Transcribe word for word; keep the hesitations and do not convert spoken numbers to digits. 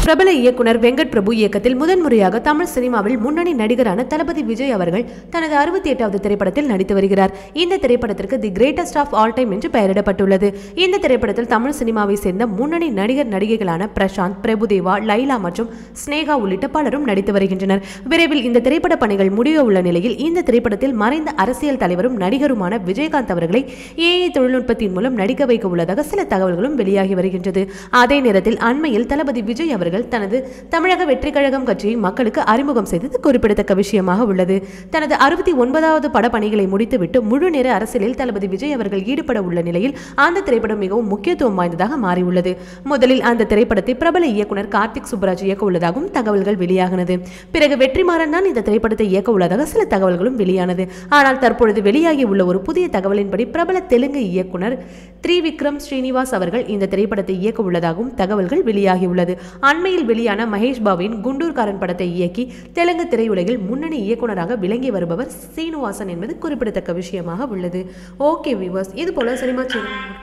பிரபல இயக்குனர் வெங்கட் பிரபு இயக்கத்தில் முதன்முறையாக தமிழ் சினிமாவில் முன்னணி நடிகரான தளபதி விஜய் அவர்கள் தனது அறுபத்தி எட்டாவது திரைப்படத்தில் நடித்து வருகிறார். இந்த திரைப்படத்திற்கு the greatest of all time என்று பெயரிடப்பட்டுள்ளது. இந்த திரைப்படத்தில் தமிழ் சினிமாவை சேர்ந்த முன்னணி நடிகர் நடிகைகளான பிரசாந்த், பிரபுதேவா, லைலா மற்றும் ஸ்னேகா உள்ளிட்ட பலரும் நடித்து வருகின்றனர். விரைவில் இந்த திரைப்பட பணிகள் முடிய உள்ள நிலையில் இந்த திரைப்படத்தில் மறைந்த அரசியல் தலைவரும் நடிகருமான விஜயகாந்த் அவர்களை ஏஐ தொழில்நுட்பத்தின் மூலம் நடிக்க வைக்க உள்ளதாக சில தகவல்களும் வெளியாகி வருகின்றது. அதே நேரத்தில் அண்மையில் தளபதி விஜய் அவர்கள் தனது தமிழக வெற்றி கழகம் கட்சியை மக்களுக்கு அறிமுகம் செய்தது குறிப்பிடத்தக்க விஷயமாக உள்ளது. தனது அறுபத்தி ஒன்பதாவது படப்பணிகளை முடித்துவிட்டு முழு நேர அரசியலில் தளபதி விஜய் அவர்கள் ஈடுபட உள்ள நிலையில் அந்த திரைப்படம் மிகவும் முக்கியத்துவம் வாய்ந்ததாக மாறியுள்ளது. முதலில் அந்த திரைப்படத்தை பிரபல இயக்குனர் கார்த்திக் சுப்புராஜ் இயக்க உள்ளதாகவும் தகவல்கள் வெளியாகினது. பிறகு வெற்றிமாறன் தான் இந்த திரைப்படத்தை இயக்க உள்ளதாக சில தகவல்களும் வெளியானது. ஆனால் தற்பொழுது வெளியாகி உள்ள ஒரு புதிய தகவலின்படி பிரபல தெலுங்கு இயக்குனர் திரிவிக்ரம் ஸ்ரீனிவாஸ் அவர்கள் இந்த திரைப்படத்தை இயக்க உள்ளதாகவும் தகவல்கள் வெளியாகியுள்ளது. அண்மையில் வெளியான மகேஷ் பாபுவின் குண்டூர்காரன் படத்தை இயக்கி தெலுங்கு திரையுலகில் முன்னணி இயக்குனராக விளங்கி வருபவர் சீனிவாசன் என்பது குறிப்பிடத்தக்க விஷயமாக உள்ளது. ஓகே வியூவர்ஸ், இது போல சினிமா சேனல்